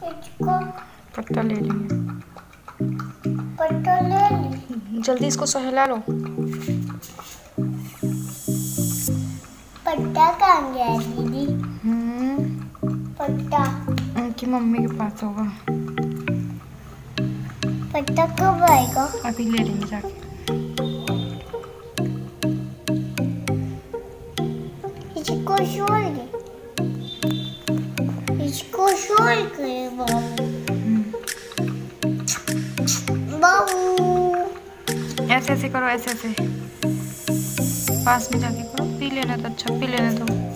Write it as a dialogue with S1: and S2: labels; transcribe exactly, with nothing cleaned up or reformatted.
S1: इसको
S2: पट्टा ले लेंगे।
S1: पट्टा ले ली।
S2: जल्दी इसको सहला लो।
S1: पट्टा कहाँ गया दीदी?
S2: हम्म
S1: पट्टा
S2: उनकी मम्मी के पास होगा।
S1: पट्टा कब आएगा?
S2: अभी ले लेंगे जाके।
S1: इसको छोड़ दे, इसको छोड़ के बाबू। बाबू
S2: ऐसे ऐसे करो, ऐसे ऐसे पास में जाके करो। पी लेना तो अच्छा, पी लेना तो।